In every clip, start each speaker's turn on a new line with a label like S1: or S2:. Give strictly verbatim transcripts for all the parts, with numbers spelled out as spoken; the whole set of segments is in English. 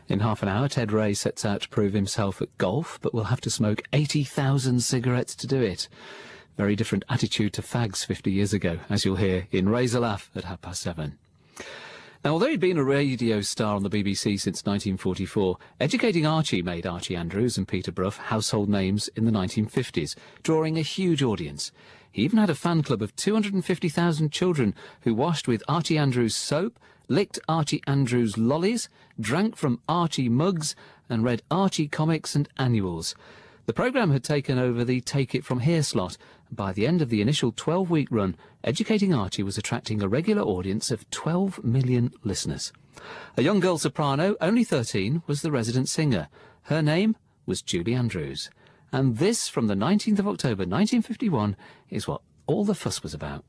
S1: In half an hour, Ted Ray sets out to prove himself at golf, but will have to smoke eighty thousand cigarettes to do it. Very different attitude to fags fifty years ago, as you'll hear in Raise a Laugh at half past seven. Now, although he'd been a radio star on the B B C since nineteen forty-four, Educating Archie made Archie Andrews and Peter Brough household names in the nineteen fifties, drawing a huge audience. He even had a fan club of two hundred fifty thousand children who washed with Archie Andrews soap, licked Archie Andrews lollies, drank from Archie mugs and read Archie comics and annuals. The programme had taken over the Take It From Here slot, and by the end of the initial twelve-week run, Educating Archie was attracting a regular audience of twelve million listeners. A young girl soprano, only thirteen, was the resident singer. Her name was Julie Andrews. And this, from the nineteenth of October nineteen fifty-one, is what all the fuss was about.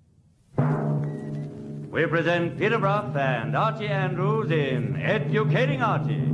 S2: We present Peter Brough and Archie Andrews in Educating Archie.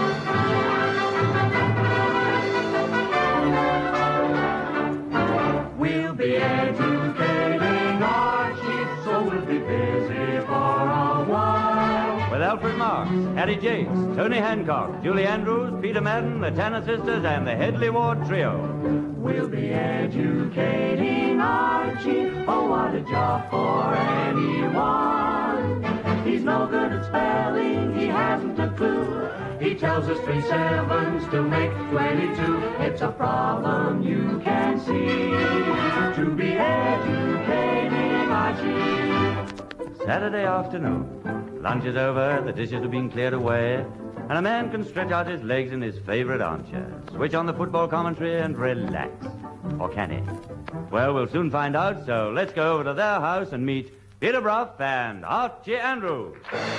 S3: We'll be educating Archie, so we'll be busy for a while.
S2: With Alfred Marks, Harry Jakes, Tony Hancock, Julie Andrews, Peter Madden, the Tanner Sisters, and the Headley Ward Trio.
S3: We'll be educating Archie, oh, what a job for anyone. He's no good at spelling, he hasn't a clue. He tells us three sevens to make twenty-two. It's a problem you can see, to be educating Archie.
S2: Saturday afternoon. Lunch is over, the dishes have been cleared away, and a man can stretch out his legs in his favourite armchair, switch on the football commentary and relax. Or can he? Well, we'll soon find out, so let's go over to their house and meet Peter Brough and Archie Andrews.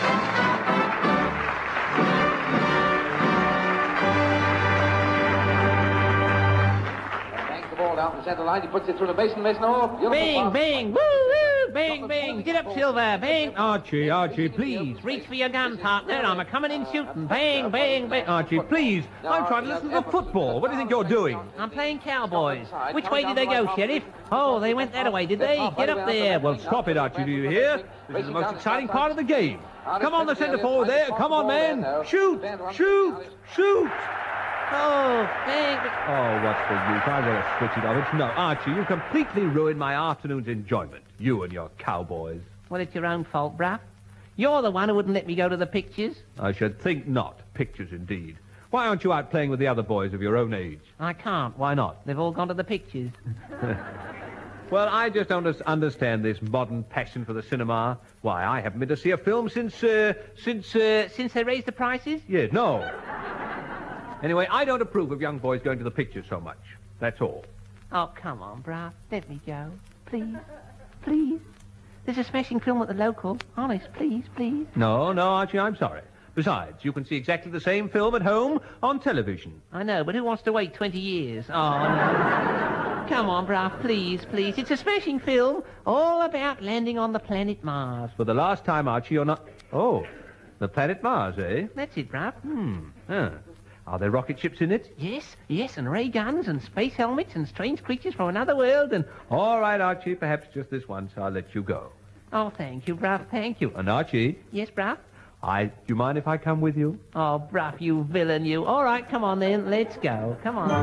S4: Banks the ball down the centre line. He puts it through the basin, makes no.
S5: Bing, bing, woo, woo, bing, bing. Get up, Silver, bing.
S6: Archie, Archie, please.
S5: Reach for your gun, partner. I'm a coming in shooting. Bang, bang, bang.
S6: Archie, please. I'm trying to listen to the football. What do you think you're doing?
S5: I'm playing cowboys. Which way did they go, Sheriff? Oh, they went that way, did they? Get up there.
S6: Well, stop it, Archie, do you hear? This is the most exciting part of the game. Come on, the centre forward there. Come on, man. Shoot, shoot, shoot.
S5: Oh, bang.
S6: Oh, what's the use? I want to switch it off. It's no, Archie, you completely ruined my afternoon's enjoyment. You and your cowboys.
S5: Well, it's your own fault, Brough. You're the one who wouldn't let me go to the pictures.
S6: I should think not. Pictures, indeed. Why aren't you out playing with the other boys of your own age?
S5: I can't.
S6: Why not?
S5: They've all gone to the pictures.
S6: Well, I just don't understand this modern passion for the cinema. Why, I haven't been to see a film since, uh, since, uh...
S5: Since they raised the prices?
S6: Yeah, no. Anyway, I don't approve of young boys going to the pictures so much. That's all.
S5: Oh, come on, Brough. Let me go. Please. Please. There's a smashing film at the local. Honest, please, please.
S6: No, no, Archie, I'm sorry. Besides, you can see exactly the same film at home on television.
S5: I know, but who wants to wait twenty years? Oh, no. Come on, Brough, please, please. It's a smashing film all about landing on the planet Mars.
S6: For the last time, Archie, you're not... Oh, the planet Mars, eh?
S5: That's it, Brough.
S6: Hmm. Huh. Are there rocket ships in it?
S5: Yes, yes, and ray guns and space helmets and strange creatures from another world and...
S6: All right, Archie, perhaps just this once I'll let you go.
S5: Oh, thank you, Brough, thank you.
S6: And Archie?
S5: Yes, Brough?
S6: I... Do you mind if I come with you?
S5: Oh, Brough, you villain, you. All right, come on then, let's go. Come on.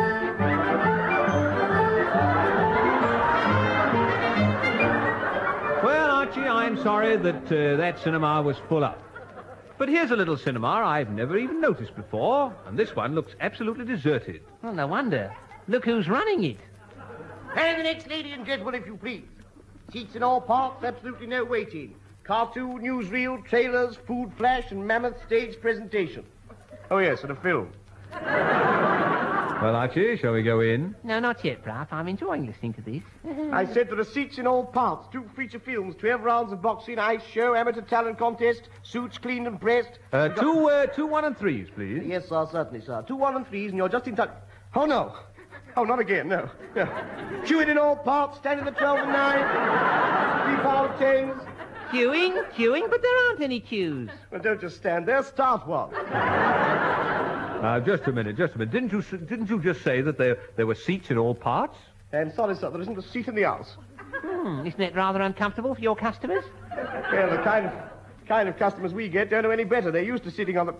S6: Well, Archie, I'm sorry that uh, that cinema was full up. But here's a little cinema I've never even noticed before, and this one looks absolutely deserted.
S5: Well, no wonder. Look who's running it.
S7: And the next, lady and gentlemen, if you please. Seats in all parts, absolutely no waiting. Cartoon, newsreel, trailers, food flash, and mammoth stage presentation. Oh, yes, and a film.
S6: Well, Archie, shall we go in?
S5: No, not yet, Brough. I'm enjoying listening to this.
S7: I said there are seats in all parts, two feature films, twelve rounds of boxing, ice show, amateur talent contest, suits cleaned and pressed.
S6: Uh, two, uh, two one and threes, please.
S7: Yes, sir, certainly, sir. Two one and threes, and you're just in touch. Oh, no. Oh, not again, no. no. Queuing in all parts, standing at twelve and nine, three power tens.
S5: Queuing, queuing, but there aren't any queues.
S7: Well, don't just stand there, start one.
S6: Uh, just a minute, just a minute. Didn't you didn't you just say that there there were seats in all parts?
S7: I'm sorry, sir, there isn't a seat in the house.
S5: Hmm, isn't it rather uncomfortable for your customers?
S7: Well, the kind of kind of customers we get don't know any better. They're used to sitting on the...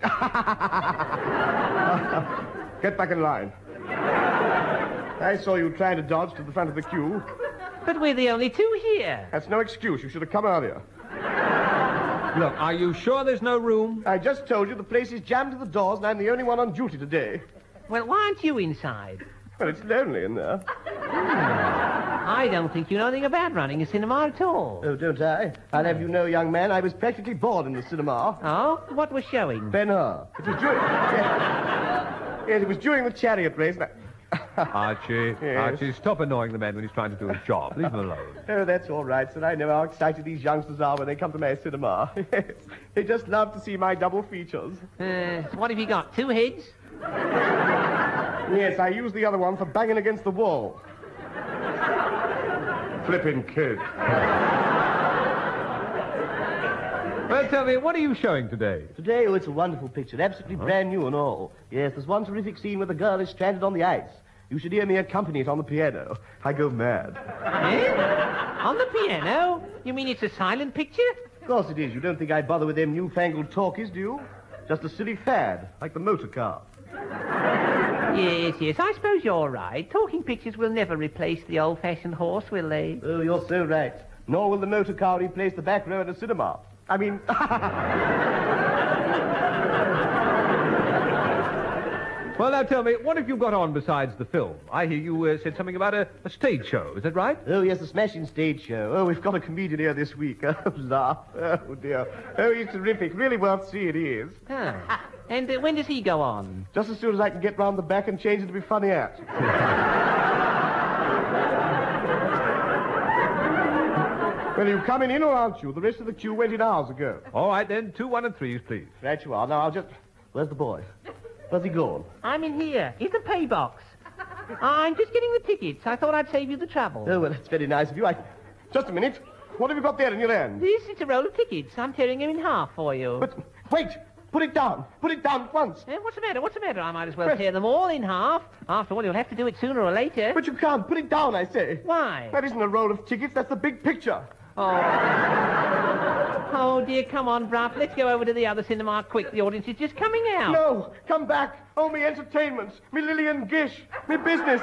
S7: Get back in line. I saw you trying to dodge to the front of the queue.
S5: But we're the only two here.
S7: That's no excuse. You should have come earlier.
S6: Look, are you sure there's no room?
S7: I just told you the place is jammed to the doors and I'm the only one on duty today.
S5: Well, why aren't you inside?
S7: Well, it's lonely in there.
S5: I don't think you know anything about running a cinema at all.
S7: Oh, don't I? I'll have you know, young man, I was practically born in the cinema.
S5: Oh? What was showing?
S7: Ben-Hur. It was during... yes, it was during the chariot race. And I...
S6: Archie,
S7: Yes.
S6: Archie, stop annoying the man when he's trying to do his job. Leave him alone.
S7: Oh, that's all right, sir. I know how excited these youngsters are when they come to my cinema. Yes. They just love to see my double features.
S5: Uh, what have you got? Two heads?
S7: Yes, I use the other one for banging against the wall. Flippin' kid.
S6: Well, tell me, what are you showing today?
S7: Today, oh, it's a wonderful picture. Absolutely brand new and all. Yes, there's one terrific scene where the girl is stranded on the ice. You should hear me accompany it on the piano. I go mad.
S5: Eh? On the piano? You mean it's a silent picture?
S7: Of course it is. You don't think I bother with them newfangled talkies, do you? Just a silly fad, like the motor car.
S5: Yes, yes, I suppose you're right. Talking pictures will never replace the old-fashioned horse, will they?
S7: Oh, you're so right. Nor will the motor car replace the back row at a cinema. I mean...
S6: Well, now tell me, what have you got on besides the film? I hear you uh, said something about a, a stage show. Is that right?
S7: Oh, yes, a smashing stage show. Oh, we've got a comedian here this week. Oh, laugh. Oh, dear. Oh, he's terrific. Really worth seeing, he is.
S5: Oh. And uh, when does he go on?
S7: Just as soon as I can get round the back and change it to be funny at. Well, you coming in or aren't you? The rest of the queue went in hours ago.
S6: All right, then. Two, one, and threes, please.
S7: Right you are. Now, I'll just... Where's the boy? Where's he gone?
S5: I'm in here. In the pay box. I'm just getting the tickets. I thought I'd save you the trouble.
S7: Oh, well, that's very nice of you. I... Just a minute. What have you got there in your hand?
S5: This is a roll of tickets. I'm tearing them in half for you.
S7: But, wait! Put it down. Put it down at once.
S5: Eh, what's the matter? What's the matter? I might as well
S7: Press-
S5: tear them all in half. After all, you'll have to do it sooner or later.
S7: But you can't. Put it down, I say.
S5: Why?
S7: That isn't a roll of tickets. That's the big picture.
S5: Oh. Oh, dear, come on, Brough. Let's go over to the other cinema quick. The audience is just coming out.
S7: No, come back. Oh, me entertainments. Me Lillian Gish. Me business.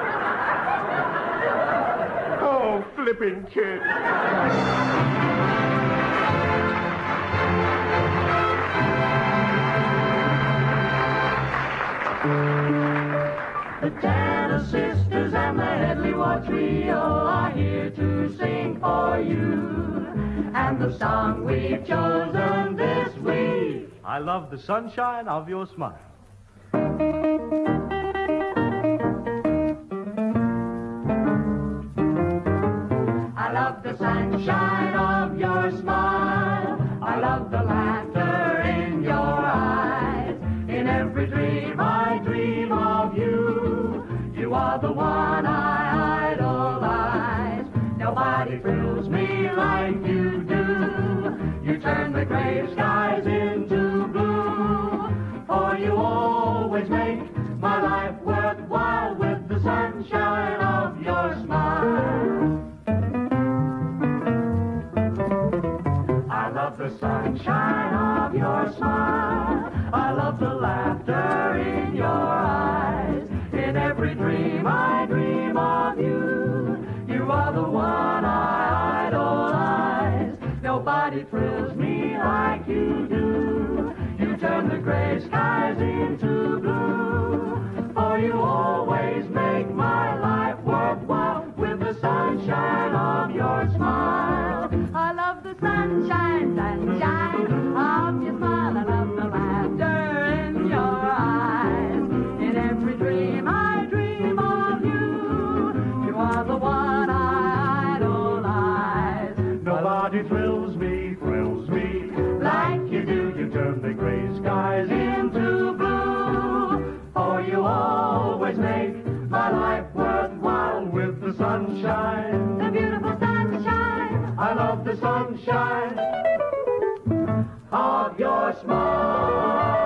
S7: Oh, flipping kid.
S3: The Tanner Sisters and the Headley War Trio are here to sing for you. And the song we've chosen this week,
S2: I love the sunshine of your smile.
S3: I love the sunshine of your smile. I love the laughter in your eyes. In every dream I dream of you. You are the one I idolize. Nobody thrills me like you do. You turn the gray skies into blue. For you always make my life worthwhile with the sunshine of your smile. I love the sunshine of your smile. I love the laughter in your eyes. In every dream I dream of you. You are the one I idolize. Nobody thrills me like you do. You turn the gray skies into blue. For you always make my life worthwhile with the sunshine of your smile.
S8: I love the sunshine, sunshine of your smile. I love the laughter in your eyes. In every dream I dream of you. You are the one I idolize.
S3: Nobody thrills me, thrills me like you do. You turn the gray skies into blue. For you always make my life worthwhile with the sunshine.
S8: The beautiful sunshine.
S3: I love the sunshine of your smile.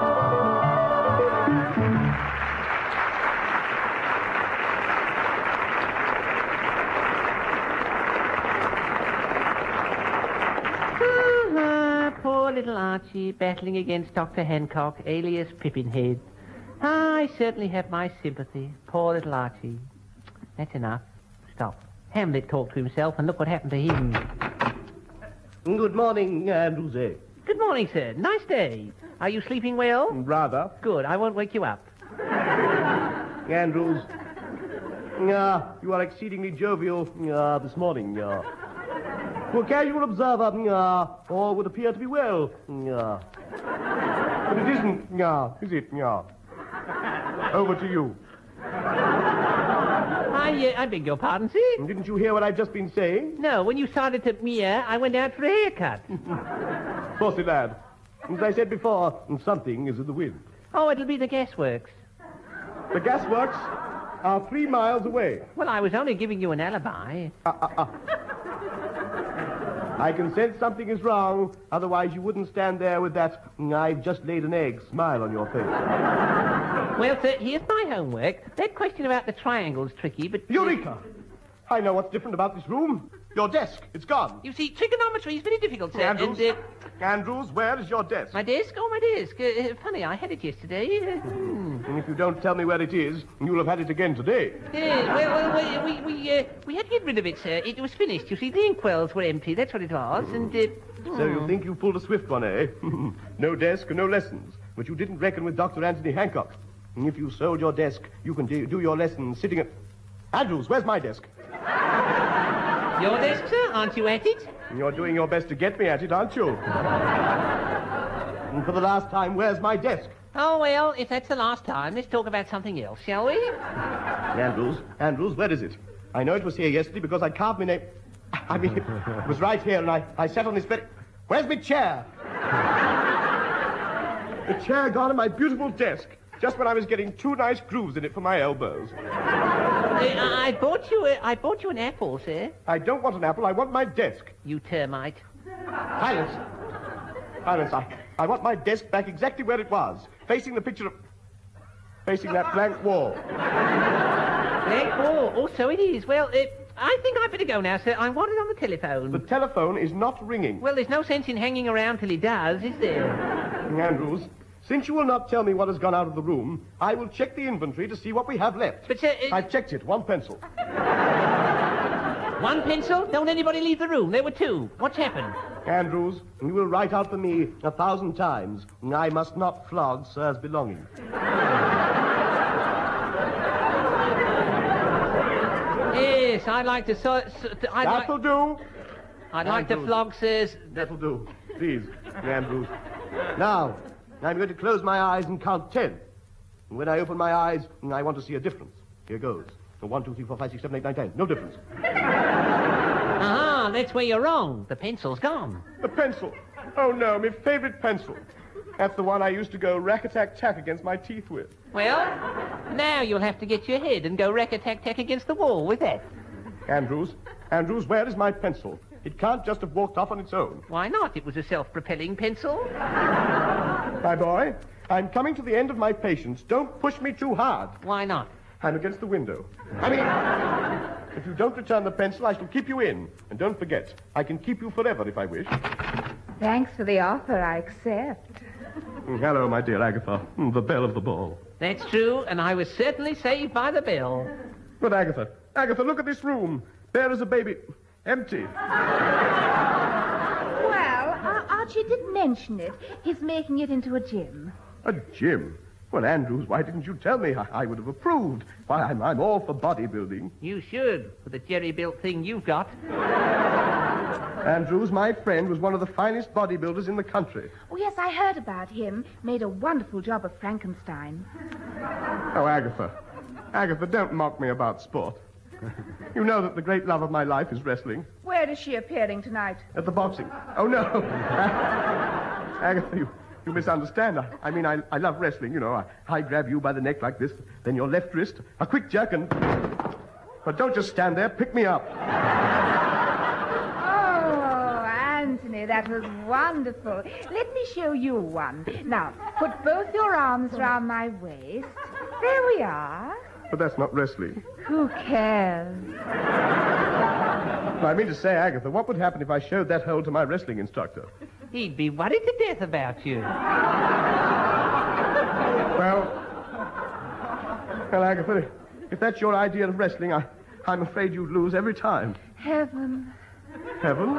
S5: Ah, poor little Archie, battling against Doctor Hancock, alias Pippinhead. I certainly have my sympathy. Poor little Archie. That's enough. Stop. Hamlet talked to himself, and look what happened to him.
S7: Good morning, Andrews. eh?
S5: Good morning, sir. Nice day. Are you sleeping well?
S7: Rather.
S5: Good. I won't wake you up.
S7: Andrews. Uh, you are exceedingly jovial uh, this morning. Uh. To a casual observer, uh, all would appear to be well. Uh. But it isn't, uh, is it? Uh. Over to you.
S5: I, uh, I beg your pardon, sir?
S7: Didn't you hear what I've just been saying?
S5: No, when you started to meow, I went out for a haircut.
S7: Bossy lad. As I said before, something is in the wind.
S5: Oh, it'll be the gasworks.
S7: The gasworks are three miles away.
S5: Well, I was only giving you an alibi.
S7: Uh, uh, uh. I can sense something is wrong, otherwise you wouldn't stand there with that "I've just laid an egg" smile on your face.
S5: Well, sir, here's my homework. That question about the triangle's tricky, but...
S7: Eureka! I know what's different about this room. Your desk. It's gone.
S5: You see, trigonometry is very difficult, sir.
S7: Andrews,
S5: And, uh,
S7: Andrews, where is your desk?
S5: my desk? Oh, my desk. Uh, funny, I had it yesterday. Uh, hmm.
S7: And if you don't tell me where it is, you'll have had it again today.
S5: Yes, well, well, we, we, uh, we had to get rid of it, sir. It was finished. You see, the inkwells were empty. That's what it was. And, uh,
S7: So you think you pulled a swift one, eh? No desk and no lessons. But you didn't reckon with Doctor Anthony Hancock. And if you sold your desk, you can do, do your lessons sitting at... Andrews, where's my desk?
S5: Your desk, sir? Aren't you at it?
S7: You're doing your best to get me at it, aren't you? And for the last time, where's my desk?
S5: Oh, well, if that's the last time, let's talk about something else, shall we?
S7: Andrews, Andrews, where is it? I know it was here yesterday because I carved my name... I mean, it was right here, and I, I sat on this very... Where's my chair? The chair gone and my beautiful desk, just when I was getting two nice grooves in it for my elbows.
S5: Uh, I bought you a, I bought you an apple, sir.
S7: I don't want an apple, I want my desk.
S5: You termite.
S7: Silence. Silence, I, I want my desk back exactly where it was, facing the picture of... facing that blank wall.
S5: Blank wall. Oh, so it is. Well, uh, I think I'd better go now, sir. I want it on the telephone.
S7: The telephone is not ringing.
S5: Well, there's no sense in hanging around till he does, is there?
S7: Andrews, since you will not tell me what has gone out of the room, I will check the inventory to see what we have left.
S5: But, sir... Uh,
S7: I've checked it. One pencil.
S5: One pencil? Don't anybody leave the room. There were two. What's happened?
S7: Andrews, you will write out for me a thousand times. I must not flog Sir's belongings.
S5: Yes, I'd like to... So, so, I'd
S7: That'll
S5: like,
S7: do.
S5: I'd like to
S7: Andrews.
S5: flog Sir's...
S7: That'll do. Please, Andrews. Now, I'm going to close my eyes and count ten. And when I open my eyes, I want to see a difference. Here goes. One, two, three, four, five, six, seven, eight, nine, ten. No difference.
S5: Ah, that's where you're wrong. The pencil's gone.
S7: The pencil. Oh, no, my favorite pencil. That's the one I used to go rack-a-tack-tack against my teeth with.
S5: Well, now you'll have to get your head and go rack-a-tack-tack against the wall with that.
S7: Andrews, Andrews, where is my pencil? It can't just have walked off on its own.
S5: Why not? It was a self-propelling pencil.
S7: My boy, I'm coming to the end of my patience. Don't push me too hard.
S5: Why not?
S7: I'm against the window. I mean, if you don't return the pencil, I shall keep you in. And don't forget, I can keep you forever if I wish.
S9: Thanks for the offer. I accept.
S7: Hello, my dear Agatha. The belle of the ball.
S5: That's true, and I was certainly saved by the bell.
S7: But Agatha, Agatha, look at this room. Bare as a baby. Empty.
S9: Well, uh, Archie did mention it. He's making it into a gym.
S7: A gym? Well, Andrews, why didn't you tell me? I, I would have approved. Why, I'm, I'm all for bodybuilding.
S5: You should, for the jerry-built thing you've got.
S7: Andrews, my friend, was one of the finest bodybuilders in the country.
S9: Oh, yes, I heard about him. Made a wonderful job of Frankenstein.
S7: Oh, Agatha. Agatha, don't mock me about sport. You know that the great love of my life is wrestling.
S9: Where is she appearing tonight?
S7: At the boxing. Oh, no. Agatha, you... You misunderstand. I, I mean, I, I love wrestling, you know. I, I grab you by the neck like this, then your left wrist, a quick jerk, and... But don't just stand there. Pick me up.
S9: Oh, Anthony, that was wonderful. Let me show you one. Now, put both your arms round my waist. There we are.
S7: But that's not wrestling.
S9: Who cares?
S7: I mean to say, Agatha, what would happen if I showed that hole to my wrestling instructor?
S5: He'd be worried to death about you.
S7: Well, well, Agatha, if that's your idea of wrestling, I, I'm afraid you'd lose every time.
S9: Heaven.
S7: Heaven?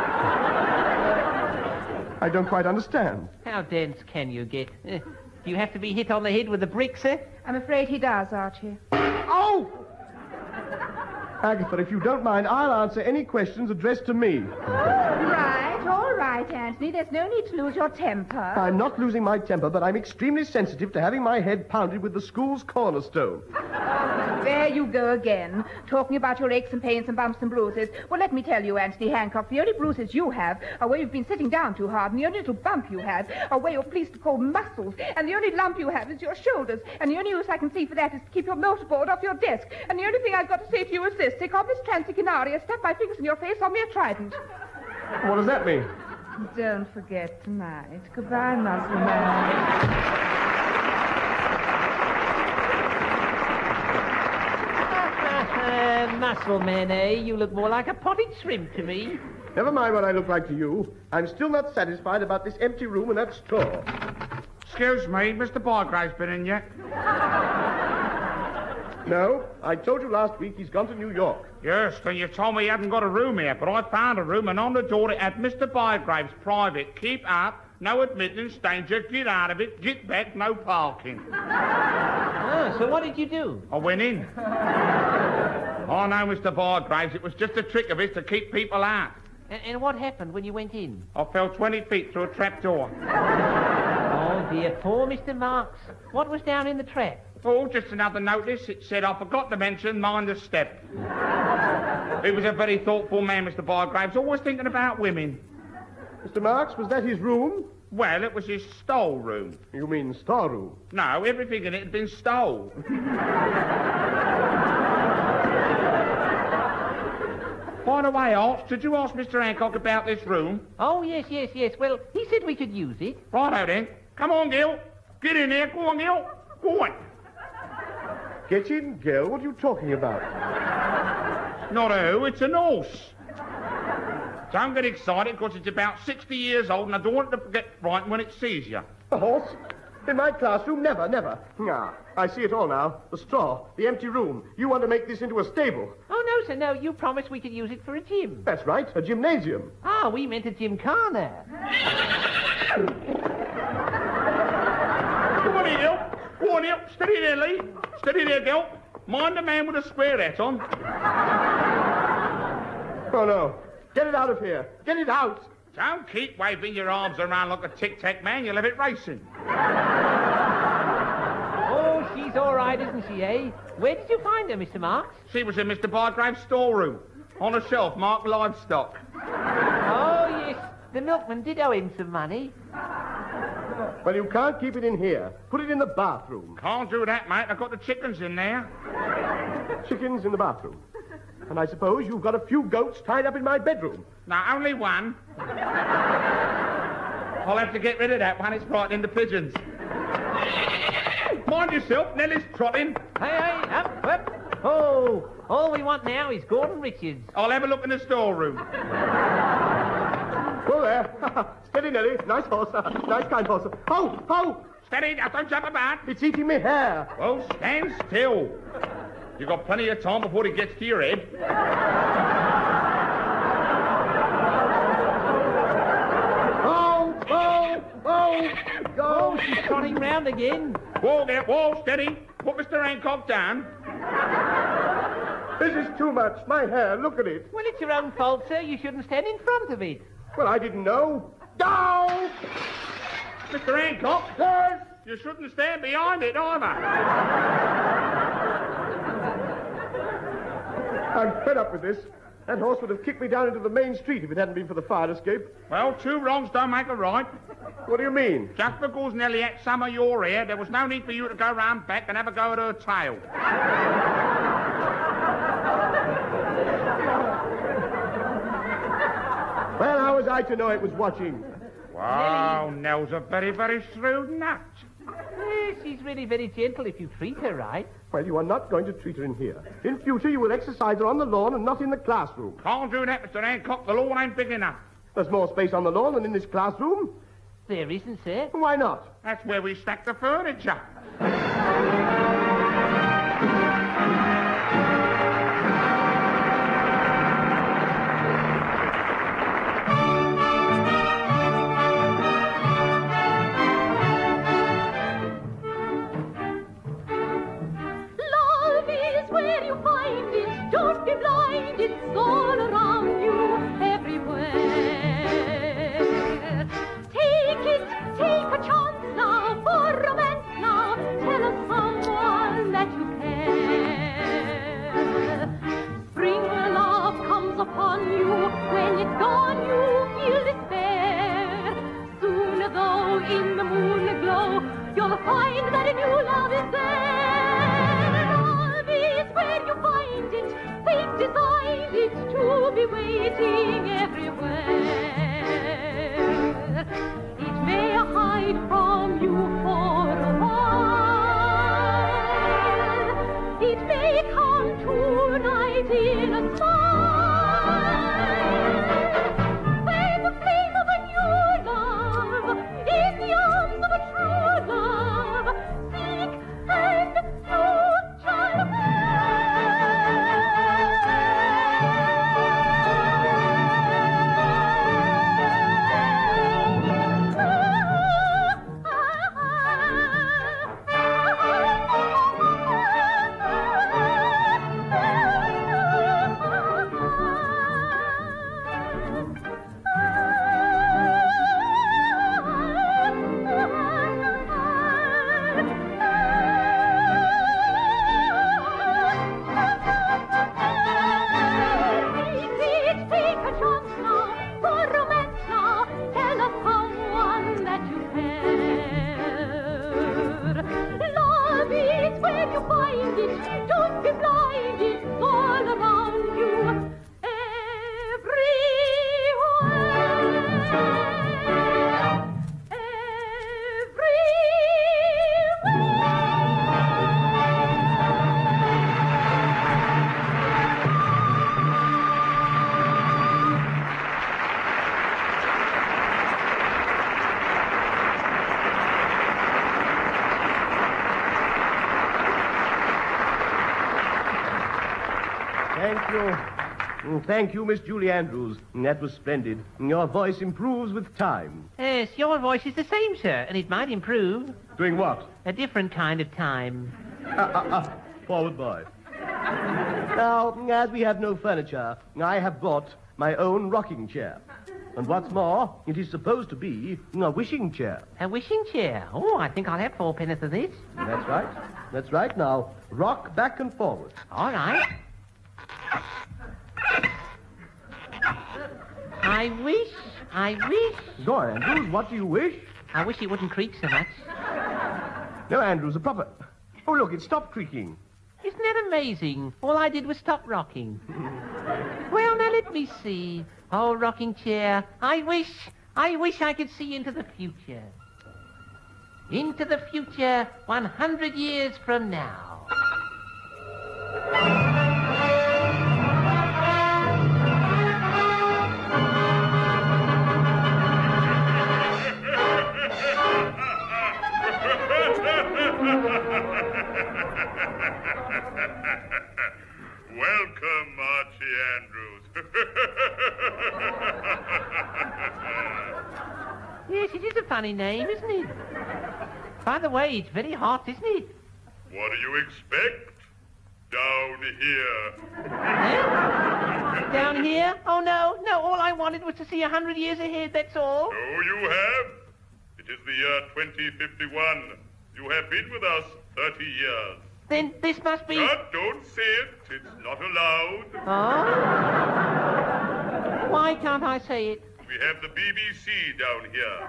S7: I don't quite understand.
S5: How dense can you get? Eh, do you have to be hit on the head with a brick, sir?
S9: I'm afraid he does, Archie.
S7: Oh! Agatha, if you don't mind, I'll answer any questions addressed to me.
S9: Right, all right, Anthony. There's no need to lose your temper.
S7: I'm not losing my temper, but I'm extremely sensitive to having my head pounded with the school's cornerstone.
S9: There you go again, talking about your aches and pains and bumps and bruises. Well, let me tell you, Anthony Hancock, the only bruises you have are where you've been sitting down too hard, and the only little bump you have are where you're pleased to call muscles, and the only lump you have is your shoulders, and the only use I can see for that is to keep your motorboard off your desk, and the only thing I've got to say to you is this: take off this transicinaria, snap my fingers in your face, on me a trident.
S7: What does that mean?
S9: Don't forget tonight. Goodbye, muscle man.
S5: Uh, muscle man, eh? You look more like a potted shrimp to me.
S7: Never mind what I look like to you. I'm still not satisfied about this empty room and that store.
S10: Excuse me, Mister Bygrave's been in yet?
S7: No, I told you last week he's gone to New York.
S10: Yes, then you told me he hadn't got a room here, but I found a room, and on the door it had Mister Bygrave's private. Keep up, no admittance, danger, get out of it, get back, no parking.
S5: Oh, so what did you do?
S10: I went in. Oh, no, Mister Bygraves, it was just a trick of his to keep people out.
S5: And, and what happened when you went in?
S10: I fell twenty feet through a trap door.
S5: Oh, dear, poor Mister Marks. What was down in the trap?
S10: Oh, just another notice. It said, I forgot to mention, mind the step. He was a very thoughtful man, Mister Bygraves, always thinking about women.
S7: Mister Marks, was that his room?
S10: Well, it was his stole room.
S7: You mean store room?
S10: No, everything in it had been stole. By the way, Arch, did you ask Mister Hancock about this room?
S5: Oh, yes, yes, yes. Well, he said we could use it.
S10: Righto then. Come on, Gil. Get in there. Go on, Gil. Go on.
S7: Get in, Gil. What are you talking about?
S10: Not a who, it's an horse. Don't get excited, because it's about sixty years old, and I don't want it to get frightened when it sees you.
S7: A horse? In my classroom? Never, never. Ah, I see it all now. The straw, the empty room. You want to make this into a stable.
S5: Oh, no, sir, no. You promised we could use it for a gym.
S7: That's right, a gymnasium.
S5: Ah, we meant a gymkhana.
S10: Come on here, Gil. Go on here. Steady there, Lee. Steady there, Gil. Mind the man with a square hat on.
S7: Oh, no. Get it out of here. Get it out.
S10: Don't keep waving your arms around like a tic-tac man. You'll have it racing.
S5: Oh, she's all right, isn't she, eh? Where did you find her, Mister Marks?
S10: She was in Mister Bygrave's storeroom. On a shelf marked livestock.
S5: Oh, yes. The milkman did owe him some money.
S7: Well, you can't keep it in here. Put it in the bathroom.
S10: Can't do that, mate. I've got the chickens in there.
S7: Chickens in the bathroom. And I suppose you've got a few goats tied up in my bedroom.
S10: No, only one. I'll have to get rid of that one. It's frightening the pigeons. Mind yourself, Nellie's trotting.
S5: Hey, hey, up, up. Oh, all we want now is Gordon Richards.
S10: I'll have a look in the storeroom.
S7: Go there. Steady, Nellie. Nice horse. Nice kind horse. Oh, oh!
S10: Steady, now don't jump about.
S7: It's eating me hair.
S10: Oh, stand still. You've got plenty of time before it gets to your head.
S7: Oh, oh, oh, go.
S5: Oh, she's trotting round again.
S10: Whoa there, whoa, steady. Put Mister Hancock down.
S7: This is too much. My hair, look at it.
S5: Well, it's your own fault, sir. You shouldn't stand in front of it.
S7: Well, I didn't know. Down!
S10: Mister Hancock?
S7: Yes?
S10: You shouldn't stand behind it, either.
S7: I'm fed up with this. That horse would have kicked me down into the main street if it hadn't been for the fire escape.
S10: Well, two wrongs don't make a right.
S7: What do you mean?
S10: Just because Nellie had some of your hair, there was no need for you to go round back and have a go at her tail.
S7: Well, how was I to know it was watching?
S10: Wow, Nell's a very, very shrewd nut.
S5: Yes, she's really very gentle if you treat her right.
S7: Well, you are not going to treat her in here. In future, you will exercise her on the lawn and not in the classroom.
S10: Can't do that, Mister Hancock. The lawn ain't big enough.
S7: There's more space on the lawn than in this classroom.
S5: There isn't, sir.
S7: Why not?
S10: That's where we stack the furniture.
S8: Love is where you find it. Don't be blind. It's all around you, everywhere. Take it, take a chance now for romance now. Tell us someone that you care. Spring love comes upon you. When it's gone, you feel despair. Soon, though, in the moon glow, you'll find that a new love is there. Love is where you find it. Fate designed it to be waiting everywhere. It may hide from you for a while. It may come tonight in a smile. When the flame of a new love in the arms of a true love, seek and know, child of
S7: Thank you. Mm, Thank you, Miss Julie Andrews. That was splendid. Your voice improves with time.
S5: Yes, your voice is the same, sir, and it might improve.
S7: Doing what?
S5: A different kind of time.
S7: Ah, ah, ah. Forward, boy. Now, as we have no furniture, I have brought my own rocking chair. And what's more, it is supposed to be a wishing chair.
S5: A wishing chair? Oh, I think I'll have four pennies of this.
S7: That's right. That's right. Now, rock back and forward.
S5: All right. I wish, I wish.
S7: Go on, Andrews. What do you wish?
S5: I wish it wouldn't creak so much.
S7: No, Andrews, a proper... Oh, look, it stopped creaking.
S5: Isn't that amazing? All I did was stop rocking. Well, now let me see. Oh, rocking chair, I wish, I wish I could see into the future. Into the future one hundred years from now.
S11: Welcome, Archie Andrews.
S5: Yes, it is a funny name, isn't it? By the way, it's very hot, isn't it?
S11: What do you expect? Down here.
S5: Eh? Down here? Oh, no, no, all I wanted was to see a hundred years ahead, that's all.
S11: So you have. It is the year twenty fifty-one. You have been with us thirty years.
S5: Then this must be...
S11: But don't say it. It's not allowed.
S5: Oh? Why can't I say it?
S11: We have the B B C down here.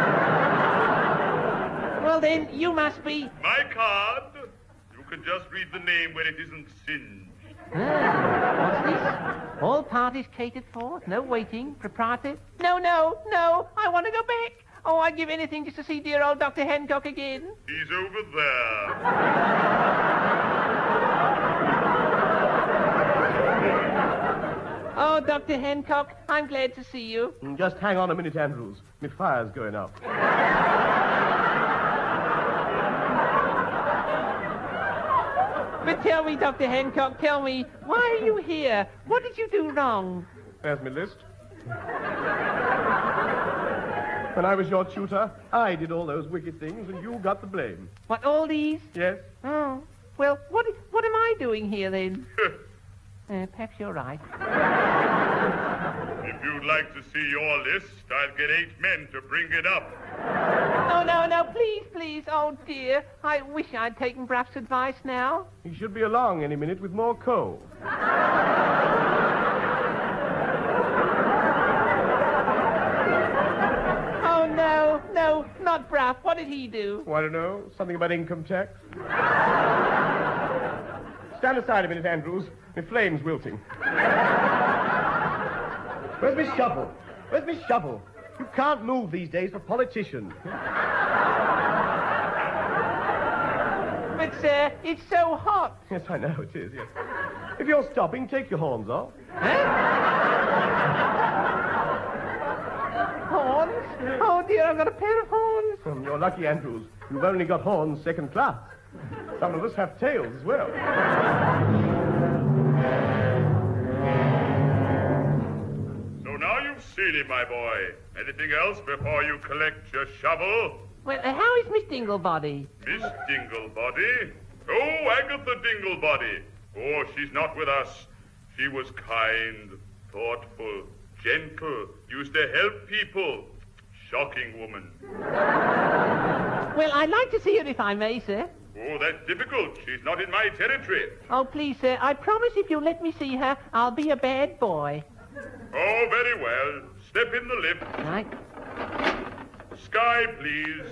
S5: Well, then, you must be...
S11: My card. You can just read the name when it isn't singed.
S5: Ah, what's this? All parties catered for, no waiting, proprietor. No, no, no, I want to go back. Oh, I'd give anything just to see dear old Doctor Hancock again.
S11: He's over there.
S5: Oh, Doctor Hancock, I'm glad to see you.
S7: Just hang on a minute, Andrews. My fire's going up.
S5: But tell me, Doctor Hancock, tell me, why are you here? What did you do wrong?
S7: There's my list. When I was your tutor, I did all those wicked things, and you got the blame.
S5: What, all these?
S7: Yes?
S5: Oh, well, what, what am I doing here, then? uh, perhaps you're right.
S11: If you'd like to see your list, I'll get eight men to bring it up.
S5: Oh, no, no, please, please. Oh, dear. I wish I'd taken Brough's advice now.
S7: He should be along any minute with more coal.
S5: Oh, no, no, not Brough. What did he do?
S7: Oh, I don't know. Something about income tax? Stand aside a minute, Andrews. My flame's wilting. Where's my shovel? Where's my shovel? You can't move these days for politicians.
S5: But, sir, it's so hot.
S7: Yes, I know it is, yes. If you're stopping, take your horns off.
S5: Huh? Horns? Oh, dear, I've got a pair of horns.
S7: Um, you're lucky, Andrews. You've only got horns second class. Some of us have tails as well.
S11: So now you've seen it, my boy. Anything else before you collect your shovel?
S5: Well, uh, how is Miss Dinglebody?
S11: Miss Dinglebody? Oh, Agatha Dinglebody. Oh, she's not with us. She was kind, thoughtful, gentle, used to help people. Shocking woman.
S5: Well, I'd like to see her if I may, sir.
S11: Oh, that's difficult. She's not in my territory.
S5: Oh, please, sir, I promise if you'll let me see her, I'll be a bad boy.
S11: Oh, very well. Step in the lift.
S5: Right.
S11: Sky, please.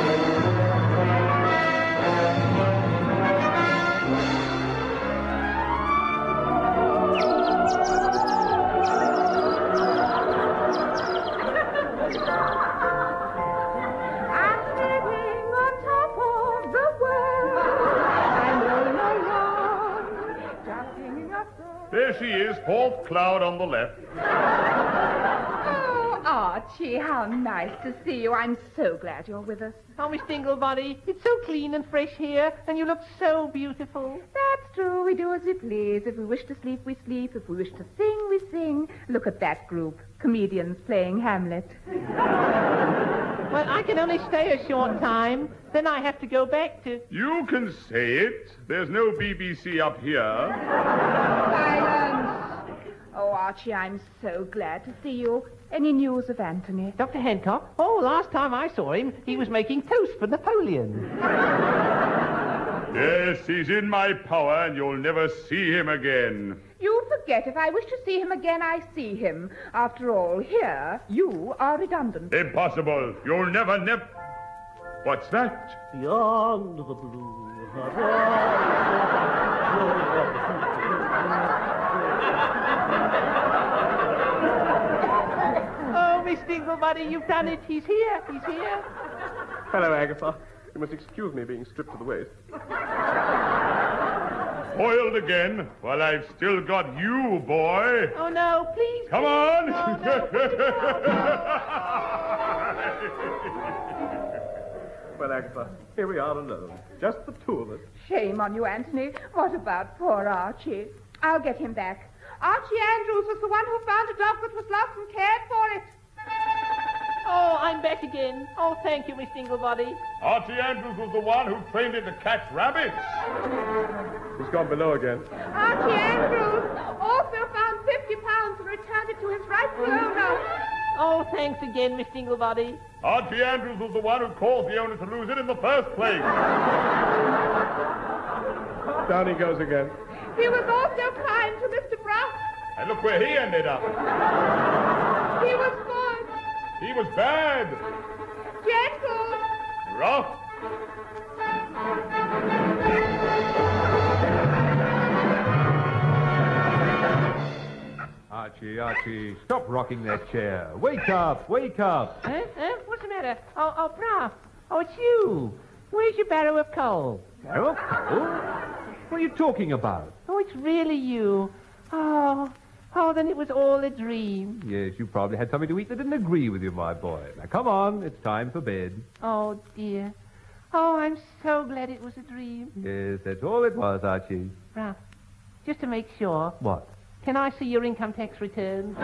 S11: There she is, fourth cloud on the left.
S9: Oh, Archie, how nice to see you. I'm so glad you're with us.
S5: Oh, Miss Dinglebody, it's so clean and fresh here, and you look so beautiful.
S9: That's true. We do as we please. If we wish to sleep, we sleep. If we wish to sing, we sing. Look at that group. Comedians playing Hamlet.
S5: Well, I can only stay a short time. Then I have to go back to...
S11: You can say it. There's no B B C up here.
S9: Silence. Oh, Archie, I'm so glad to see you. Any news of Anthony?
S5: Doctor Hancock? Oh, last time I saw him, he was making toast for Napoleon.
S11: Yes, he's in my power, and you'll never see him again.
S9: You forget, if I wish to see him again, I see him. After all, here, you are redundant.
S11: Impossible. You'll never, never... What's that?
S7: Beyond the blue
S5: Oh, Miss Dinglebody, you've done it. He's here. He's here.
S7: Hello, Agatha. You must excuse me being stripped to the waist.
S11: Foiled again. Well, I've still got you, boy.
S5: Oh, no, please.
S11: Come
S5: please.
S11: on.
S5: Oh, no, put it
S7: Well, Agatha, here we are alone. Just the two of us.
S9: Shame on you, Anthony. What about poor Archie? I'll get him back. Archie Andrews was the one who found a dog that was lost and cared for it.
S5: Oh, I'm back again. Oh, thank you, Miss Dinglebody.
S11: Archie Andrews was the one who trained it to catch rabbits.
S7: He's gone below again.
S9: Archie Andrews also found fifty pounds and returned it to his rightful owner.
S5: Oh, thanks again, Miss Dinglebody.
S11: Archie Andrews was the one who caused the owner to lose it in the first place.
S7: Down he goes again.
S9: He was also kind to Mister Brough.
S11: And look where he ended up.
S9: He was good.
S11: He was bad.
S9: Gentle.
S11: Rough.
S6: Archie, Archie, stop rocking that chair. Wake up, wake up.
S5: Huh? Huh? What's the matter? matter? Oh, oh, Brough. Oh, it's you. Where's your barrow of coal?
S6: Barrow of coal? What are you talking about?
S5: Oh, it's really you. Oh, oh, then it was all a dream.
S6: Yes, you probably had something to eat that didn't agree with you, my boy. Now, come on. It's time for bed.
S5: Oh, dear. Oh, I'm so glad it was a dream.
S6: Yes, that's all it was, Archie.
S5: Brough, just to make sure,
S6: What?
S5: can I see your income tax returns?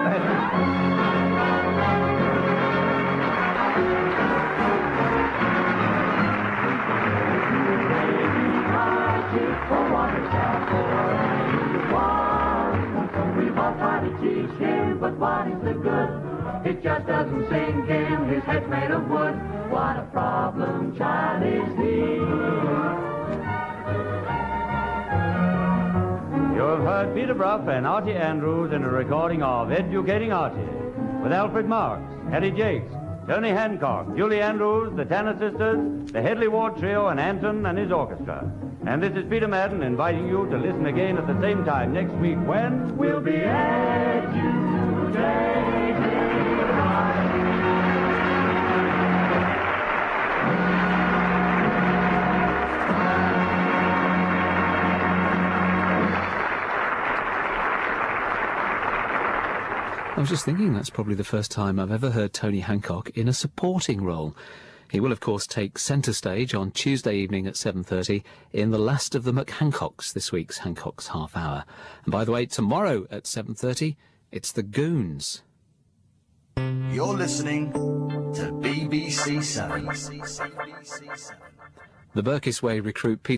S3: We've all tried to teach him, but what is the good? It just doesn't sink in, his head's made of wood. What a problem child is he.
S2: You have heard Peter Brough and Archie Andrews in a recording of Educating Archie, with Alfred Marks, Eddie Jakes, Tony Hancock, Julie Andrews, the Tanner Sisters, the Headley Ward Trio, and Anton and his orchestra. And this is Peter Madden inviting you to listen again at the same time next week when
S3: We'll be educating
S1: I was just thinking that's probably the first time I've ever heard Tony Hancock in a supporting role. He will, of course, take centre stage on Tuesday evening at seven thirty in The Last of the McHancocks, this week's Hancock's Half Hour. And by the way, tomorrow at seven thirty, it's The Goons.
S12: You're listening to B B C seven.
S1: The Berkisway recruit Peter